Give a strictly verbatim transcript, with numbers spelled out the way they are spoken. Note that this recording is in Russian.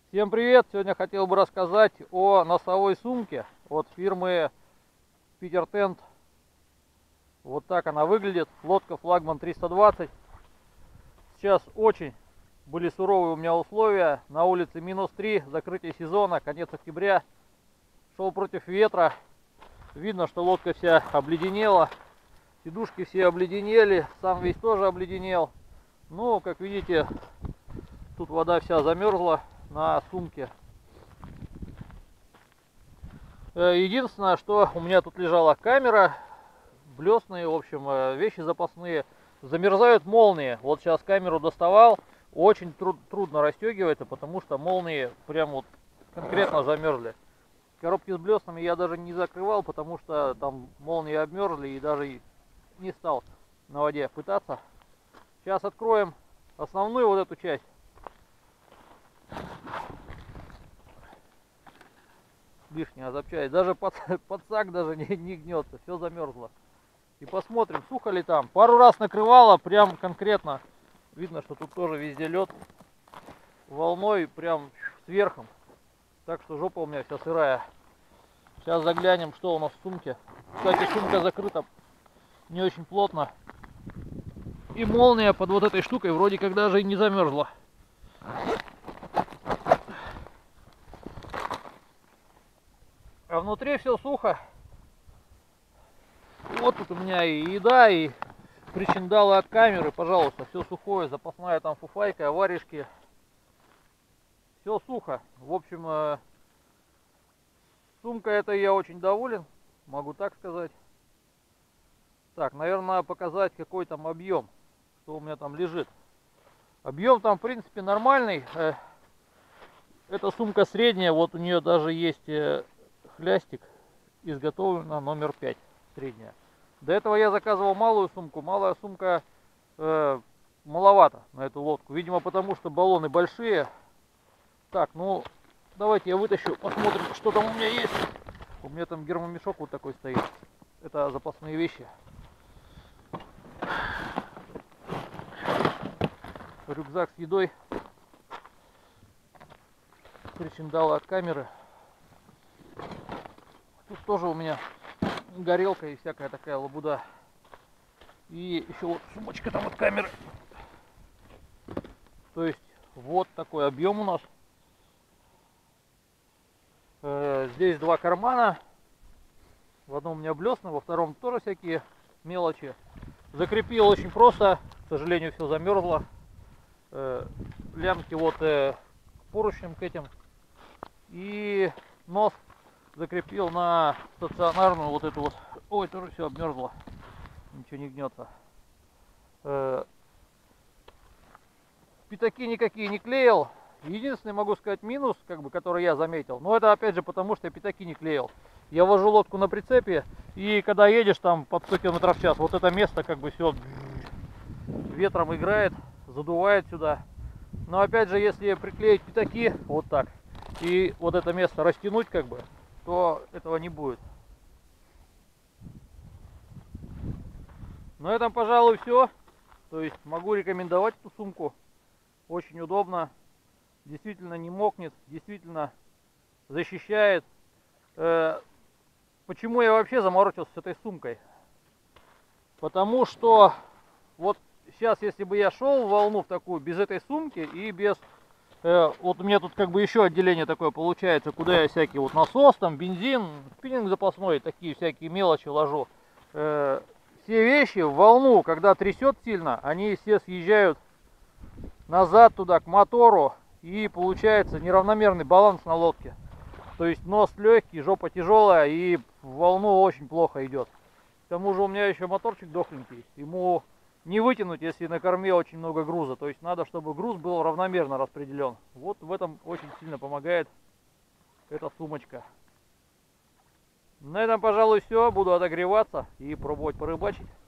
Всем привет! Сегодня хотел бы рассказать о носовой сумке от фирмы Питер Тент. Вот так она выглядит. Лодка флагман триста двадцать. Сейчас очень были суровые у меня условия. На улице минус три, закрытие сезона, конец октября. Шел против ветра. Видно, что лодка вся обледенела. Сидушки все обледенели. Сам весь тоже обледенел. Ну, как видите, тут вода вся замерзла на сумке. Единственное, что у меня тут лежала камера, блесны, в общем, вещи запасные. Замерзают молнии. Вот сейчас камеру доставал, очень труд, трудно расстегивается, потому что молнии прям вот конкретно замерзли. Коробки с блеснами я даже не закрывал, потому что там молнии обмерзли, и даже не стал на воде пытаться. Сейчас откроем основную вот эту часть. Лишняя запчасть, даже под, подсак даже не, не гнется, все замерзло. И посмотрим, сухо ли там. Пару раз накрывало, прям конкретно видно, что тут тоже везде лед, волной прям сверху. Так что жопа у меня вся сырая. Сейчас заглянем, что у нас в сумке. Кстати, сумка закрыта не очень плотно, и молния под вот этой штукой вроде как даже и не замерзла. А внутри все сухо. Вот тут у меня и еда, и причиндалы от камеры, пожалуйста, все сухое, запасная там фуфайка, варежки. Все сухо. В общем, э, сумка эта я очень доволен, могу так сказать. Так, наверное, надо показать, какой там объем, что у меня там лежит. Объем там, в принципе, нормальный. Э, эта сумка средняя, вот у нее даже есть... Э, хлястик, изготовлена номер пять, средняя. До этого я заказывал малую сумку. Малая сумка э, маловато на эту лодку. Видимо, потому что баллоны большие. Так, ну, давайте я вытащу, посмотрим, что там у меня есть. У меня там гермомешок вот такой стоит. Это запасные вещи. Рюкзак с едой. Причиндалы от камеры. Тут тоже у меня горелка и всякая такая лабуда. И еще вот сумочка там от камеры. То есть вот такой объем у нас. Э, здесь два кармана. В одном у меня блесна, во втором тоже всякие мелочи. Закрепил очень просто. К сожалению, все замерзло. Э, лямки вот э, к поручням к этим. И нос закрепил на стационарную вот эту вот. Ой, тоже все обмерзло, ничего не гнется. Э, пятаки никакие не клеил. Единственный, могу сказать, минус, как бы, который я заметил, но это опять же потому, что я пятаки не клеил. Я вожу лодку на прицепе, и когда едешь там под сто километров в час, вот это место как бы все ветром играет, задувает сюда. Но опять же, если приклеить пятаки вот так и вот это место растянуть, как бы, то этого не будет. На этом, пожалуй, все. То есть могу рекомендовать эту сумку. Очень удобно. Действительно не мокнет. Действительно защищает. Э, почему я вообще заморочился с этой сумкой? Потому что вот сейчас, если бы я шел в волну в такую без этой сумки и без... Вот у меня тут как бы еще отделение такое получается, куда я всякие вот насос, там бензин, спиннинг запасной, такие всякие мелочи ложу. Э, все вещи в волну, когда трясет сильно, они все съезжают назад туда к мотору, и получается неравномерный баланс на лодке. То есть нос легкий, жопа тяжелая, и в волну очень плохо идет. К тому же у меня еще моторчик дохленький, ему не вытянуть, если на корме очень много груза. То есть надо, чтобы груз был равномерно распределен. Вот в этом очень сильно помогает эта сумочка. На этом, пожалуй, все. Буду отогреваться и пробовать порыбачить.